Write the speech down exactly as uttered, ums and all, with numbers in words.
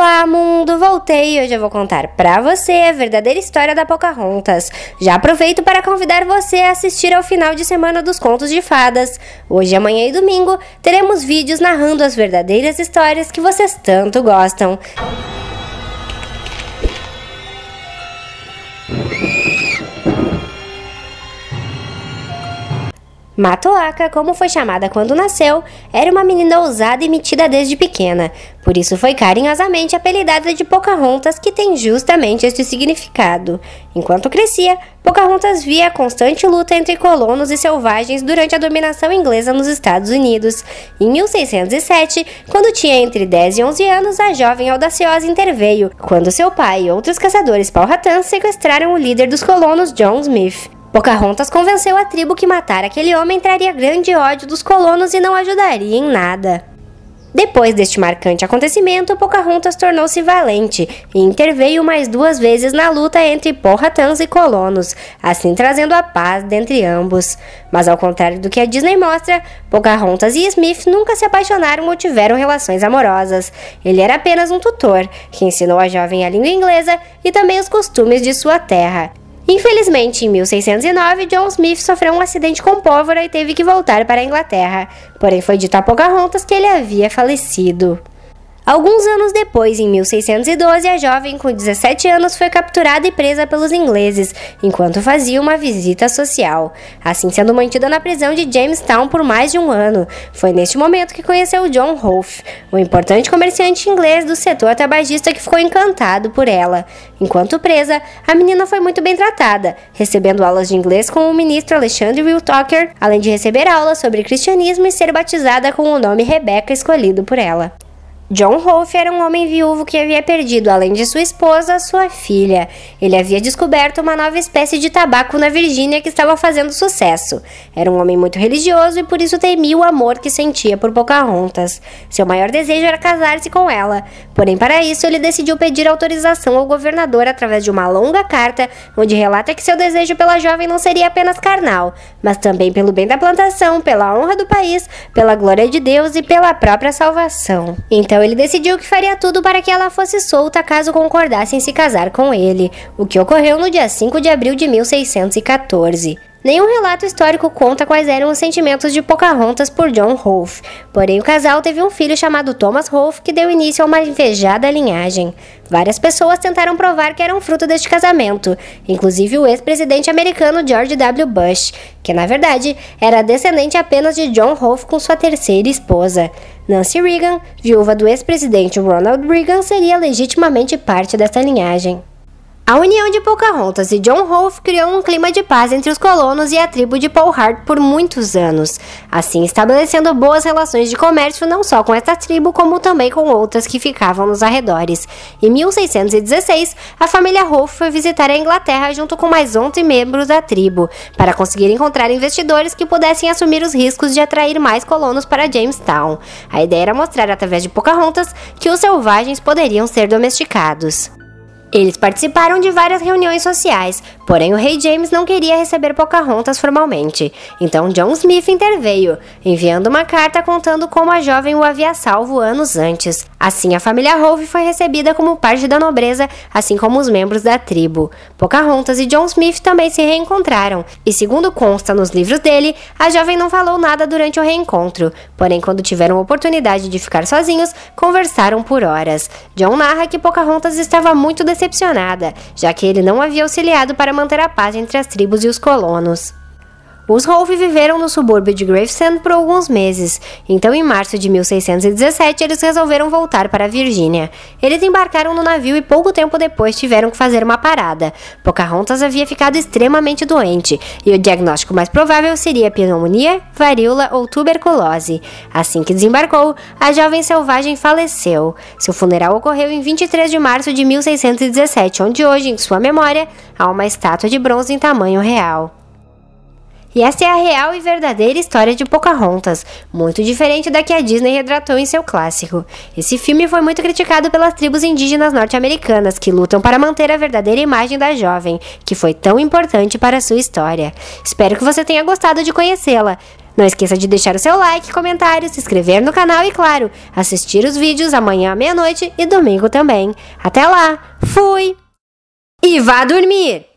Olá, mundo! Voltei e hoje eu vou contar pra você a verdadeira história da Pocahontas. Já aproveito para convidar você a assistir ao final de semana dos Contos de Fadas. Hoje, amanhã e domingo teremos vídeos narrando as verdadeiras histórias que vocês tanto gostam. Matoaka, como foi chamada quando nasceu, era uma menina ousada e metida desde pequena. Por isso foi carinhosamente apelidada de Pocahontas, que tem justamente este significado. Enquanto crescia, Pocahontas via a constante luta entre colonos e selvagens durante a dominação inglesa nos Estados Unidos. Em mil seiscentos e sete, quando tinha entre dez e onze anos, a jovem audaciosa interveio, quando seu pai e outros caçadores Powhatans sequestraram o líder dos colonos, John Smith. Pocahontas convenceu a tribo que matar aquele homem traria grande ódio dos colonos e não ajudaria em nada. Depois deste marcante acontecimento, Pocahontas tornou-se valente e interveio mais duas vezes na luta entre Powhatans e colonos, assim trazendo a paz dentre ambos. Mas ao contrário do que a Disney mostra, Pocahontas e Smith nunca se apaixonaram ou tiveram relações amorosas. Ele era apenas um tutor, que ensinou a jovem a língua inglesa e também os costumes de sua terra. Infelizmente, em mil seiscentos e nove, John Smith sofreu um acidente com pólvora e teve que voltar para a Inglaterra. Porém, foi dito a Pocahontas que ele havia falecido. Alguns anos depois, em mil seiscentos e doze, a jovem com dezessete anos foi capturada e presa pelos ingleses, enquanto fazia uma visita social, assim sendo mantida na prisão de Jamestown por mais de um ano. Foi neste momento que conheceu John Rolfe, um importante comerciante inglês do setor tabagista que ficou encantado por ela. Enquanto presa, a menina foi muito bem tratada, recebendo aulas de inglês com o ministro Alexander Will Tucker, além de receber aulas sobre cristianismo e ser batizada com o nome Rebecca escolhido por ela. John Rolfe era um homem viúvo que havia perdido, além de sua esposa, sua filha. Ele havia descoberto uma nova espécie de tabaco na Virgínia que estava fazendo sucesso. Era um homem muito religioso e por isso temia o amor que sentia por Pocahontas. Seu maior desejo era casar-se com ela. Porém, para isso, ele decidiu pedir autorização ao governador através de uma longa carta, onde relata que seu desejo pela jovem não seria apenas carnal, mas também pelo bem da plantação, pela honra do país, pela glória de Deus e pela própria salvação. Então, ele decidiu que faria tudo para que ela fosse solta caso concordasse em se casar com ele, o que ocorreu no dia cinco de abril de mil seiscentos e quatorze. Nenhum relato histórico conta quais eram os sentimentos de Pocahontas por John Rolfe, porém o casal teve um filho chamado Thomas Rolfe que deu início a uma invejada linhagem. Várias pessoas tentaram provar que eram fruto deste casamento, inclusive o ex-presidente americano George W. Bush, que na verdade era descendente apenas de John Rolfe com sua terceira esposa. Nancy Reagan, viúva do ex-presidente Ronald Reagan, seria legitimamente parte dessa linhagem. A união de Pocahontas e John Rolfe criou um clima de paz entre os colonos e a tribo de Powhatan por muitos anos, assim estabelecendo boas relações de comércio não só com esta tribo, como também com outras que ficavam nos arredores. Em mil seiscentos e dezesseis, a família Rolfe foi visitar a Inglaterra junto com mais onze membros da tribo, para conseguir encontrar investidores que pudessem assumir os riscos de atrair mais colonos para Jamestown. A ideia era mostrar através de Pocahontas que os selvagens poderiam ser domesticados. Eles participaram de várias reuniões sociais, porém o rei James não queria receber Pocahontas formalmente. Então John Smith interveio, enviando uma carta contando como a jovem o havia salvo anos antes. Assim, a família Rolfe foi recebida como parte da nobreza, assim como os membros da tribo. Pocahontas e John Smith também se reencontraram, e segundo consta nos livros dele, a jovem não falou nada durante o reencontro, porém quando tiveram oportunidade de ficar sozinhos, conversaram por horas. John narra que Pocahontas estava muito decepcionada, já que ele não havia auxiliado para manter a paz entre as tribos e os colonos. Os Rolfe viveram no subúrbio de Gravesend por alguns meses, então em março de mil seiscentos e dezessete eles resolveram voltar para a Virgínia. Eles embarcaram no navio e pouco tempo depois tiveram que fazer uma parada. Pocahontas havia ficado extremamente doente, e o diagnóstico mais provável seria pneumonia, varíola ou tuberculose. Assim que desembarcou, a jovem selvagem faleceu. Seu funeral ocorreu em vinte e três de março de mil seiscentos e dezessete, onde hoje, em sua memória, há uma estátua de bronze em tamanho real. E essa é a real e verdadeira história de Pocahontas, muito diferente da que a Disney retratou em seu clássico. Esse filme foi muito criticado pelas tribos indígenas norte-americanas, que lutam para manter a verdadeira imagem da jovem, que foi tão importante para a sua história. Espero que você tenha gostado de conhecê-la. Não esqueça de deixar o seu like, comentário, se inscrever no canal e, claro, assistir os vídeos amanhã à meia-noite e domingo também. Até lá, fui! E vá dormir!